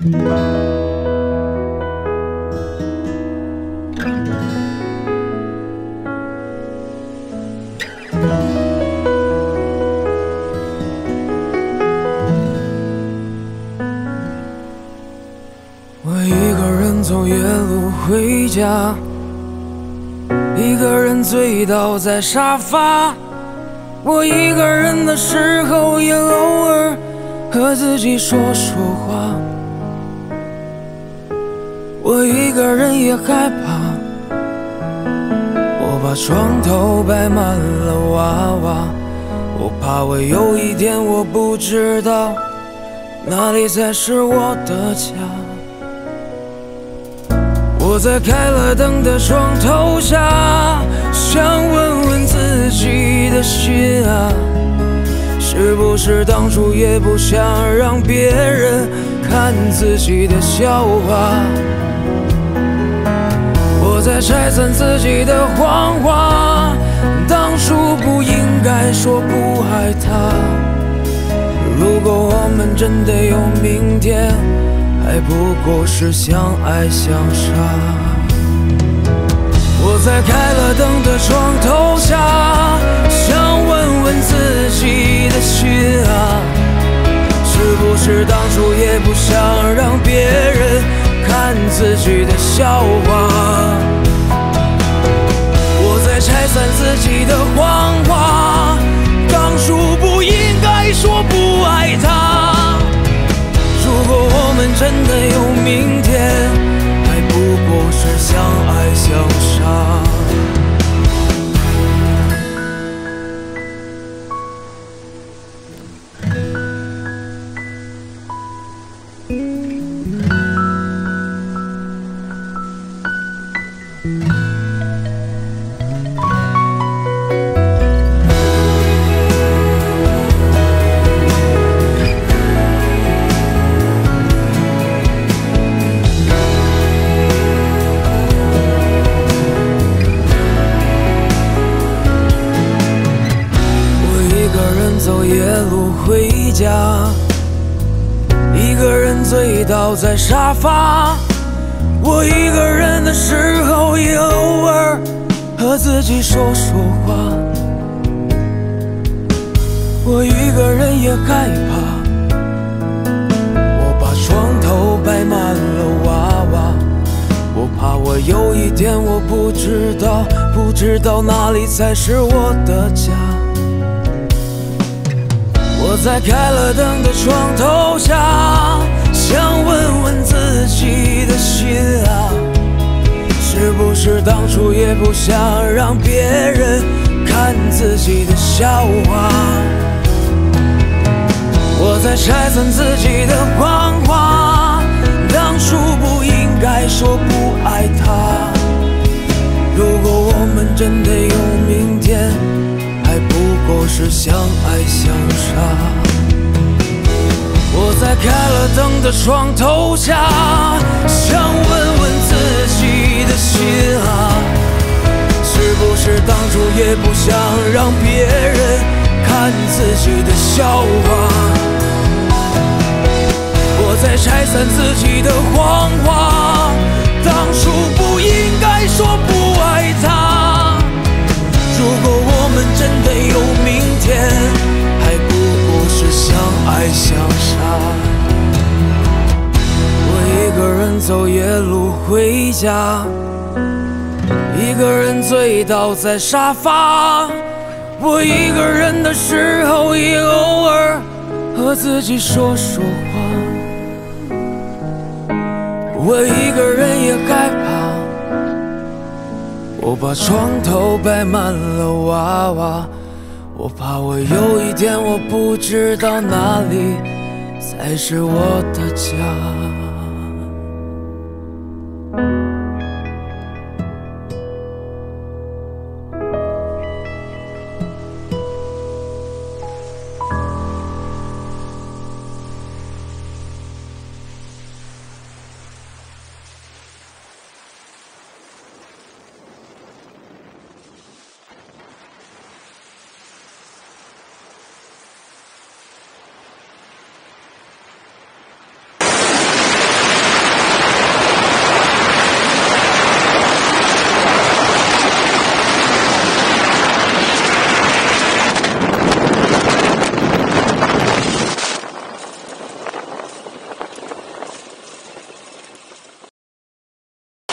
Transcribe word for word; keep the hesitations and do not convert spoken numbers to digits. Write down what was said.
我一个人走夜路回家，一个人醉倒在沙发。我一个人的时候，也偶尔和自己说说话。我一个人也害怕，我把床头摆满了娃娃，我怕我有一天我不知道哪里才是我的家。我在开了灯的床头下，想问问自己的心啊，是不是当初也不想让别人看自己的笑话？我在拆散自己的谎话，当初不应该说不爱他。如果我们真的有明天，还不过是相爱相杀。我在开了灯的床头下，想问问自己的心啊，是不是当初也不想让别人看自己的笑话？我在拆散自己的谎话，当初不应该说不爱他。如果我们真的有明天，还不过是相爱相杀。走夜路回家，一个人醉倒在沙发。我一个人的时候，也偶尔和自己说说话。我一个人也害怕，我把床头摆满了娃娃，我怕我有一天我不知道，不知道哪里才是我的家。我在开了灯的床头下，想问问自己的心啊，是不是当初也不想让别人看自己的笑话？我在拆散自己的谎话，当初不应该说不爱他。如果我们真的有明天，还不过是相爱相杀。我在开了灯的床头下，想问问自己的心啊，是不是当初也不想让别人看自己的笑话？我在拆散自己的谎话，当初不应该说不爱他。如果我们真的有明天，还不过是相爱相杀。我一个人走夜路回家，一个人醉倒在沙发。我一个人的时候，也偶尔和自己说说话。我一个人也害怕，我把床头摆满了娃娃，我怕我有一天我不知道哪里才是我的家。